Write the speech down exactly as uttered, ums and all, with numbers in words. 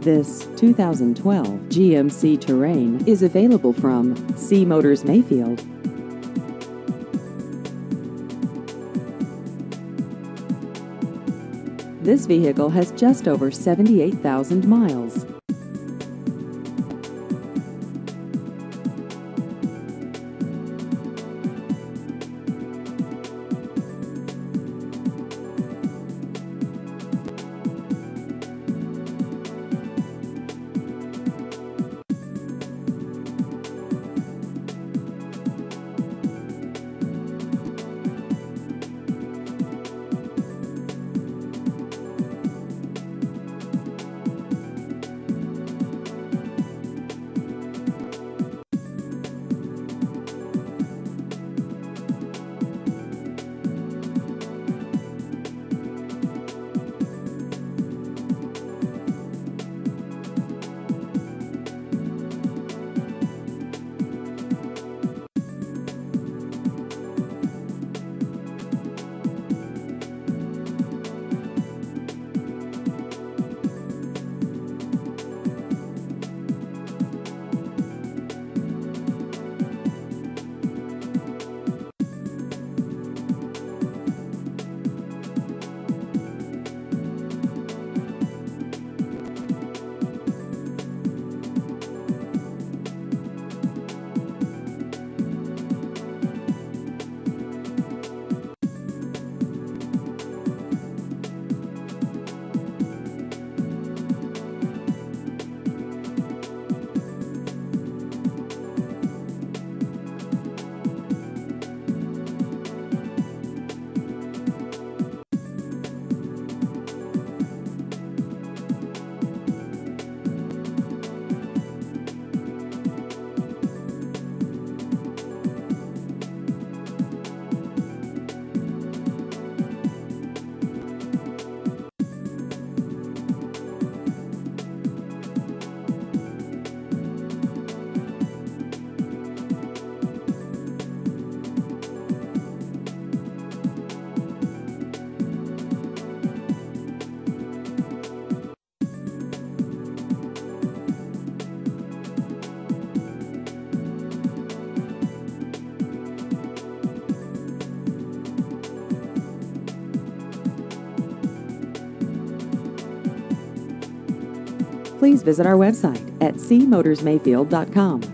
This two thousand twelve G M C Terrain is available from C Motors Mayfield. This vehicle has just over seventy-eight thousand miles. Please visit our website at c motors mayfield dot com.